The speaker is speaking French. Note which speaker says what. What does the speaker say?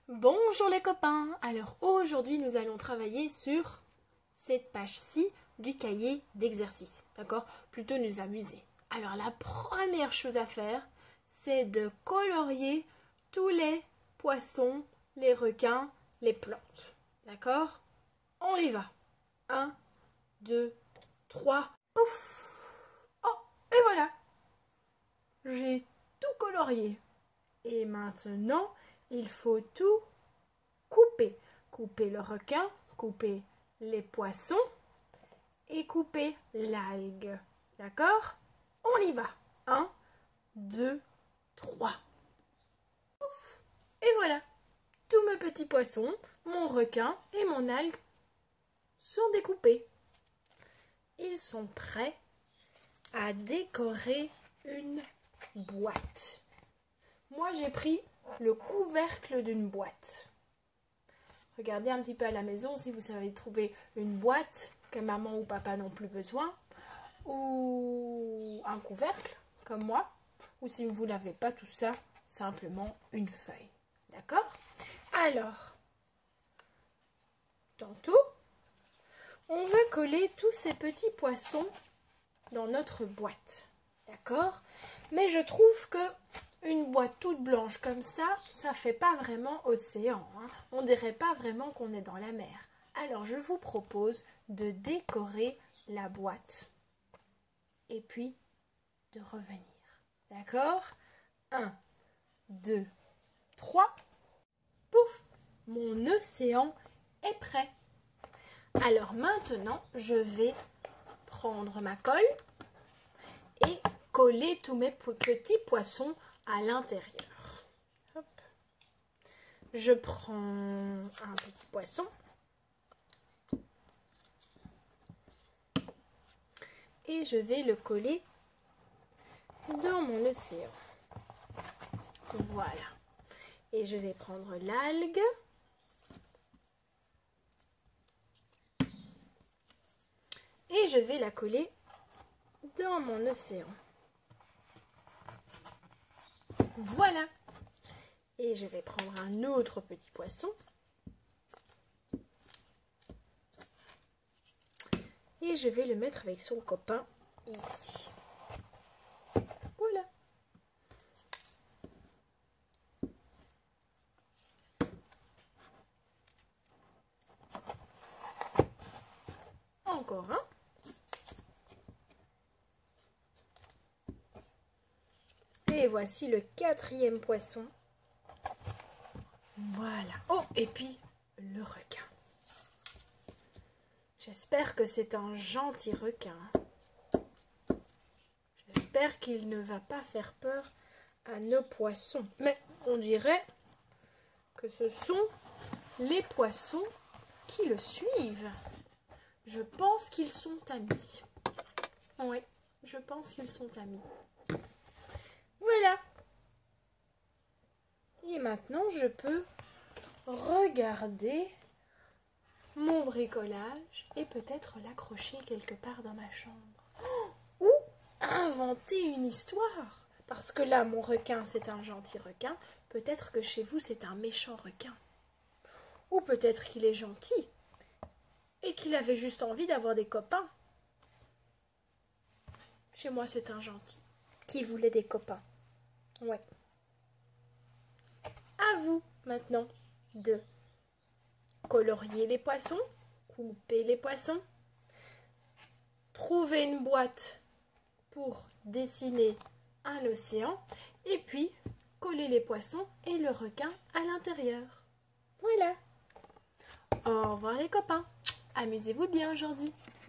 Speaker 1: Bonjour les copains. Alors aujourd'hui nous allons travailler sur cette page-ci du cahier d'exercice. D'accord? Plutôt nous amuser. Alors la première chose à faire, c'est de colorier tous les poissons, les requins, les plantes. D'accord? On y va. 1, 2, 3. Ouf! Oh, et voilà! J'ai tout colorié. Et maintenant, il faut tout couper. Couper le requin, couper les poissons et couper l'algue. D'accord? On y va. 1, 2, 3. Et voilà. Tous mes petits poissons, mon requin et mon algue sont découpés. Ils sont prêts à décorer une boîte. Moi, j'ai pris le couvercle d'une boîte. Regardez un petit peu à la maison si vous savez trouver une boîte que maman ou papa n'ont plus besoin, ou un couvercle comme moi, ou si vous n'avez pas tout ça, simplement une feuille. D'accord? Alors, tantôt, on va coller tous ces petits poissons dans notre boîte. D'accord? Mais je trouve que une boîte toute blanche comme ça fait pas vraiment océan. Hein. On dirait pas vraiment qu'on est dans la mer. Alors je vous propose de décorer la boîte. Et puis de revenir. D'accord? 1, 2, 3. Pouf! Mon océan est prêt. Alors maintenant, je vais prendre ma colle et coller tous mes petits poissons à l'intérieur. Je prends un petit poisson et je vais le coller dans mon océan. Voilà. Et je vais prendre l'algue et je vais la coller dans mon océan. Voilà. Et je vais prendre un autre petit poisson. Et je vais le mettre avec son copain ici. Voilà. Encore un. Et voici le 4e poisson. Voilà. Oh, et puis le requin. J'espère que c'est un gentil requin. J'espère qu'il ne va pas faire peur à nos poissons. Mais on dirait que ce sont les poissons qui le suivent. Je pense qu'ils sont amis. Oui, je pense qu'ils sont amis. Voilà. Et maintenant, je peux regarder mon bricolage et peut-être l'accrocher quelque part dans ma chambre. Ou inventer une histoire. Parce que là, mon requin, c'est un gentil requin. Peut-être que chez vous, c'est un méchant requin. Ou peut-être qu'il est gentil et qu'il avait juste envie d'avoir des copains. Chez moi, c'est un gentil qui voulait des copains. Ouais. À vous, maintenant, de colorier les poissons, couper les poissons, trouver une boîte pour dessiner un océan, et puis coller les poissons et le requin à l'intérieur. Voilà. Au revoir les copains. Amusez-vous bien aujourd'hui.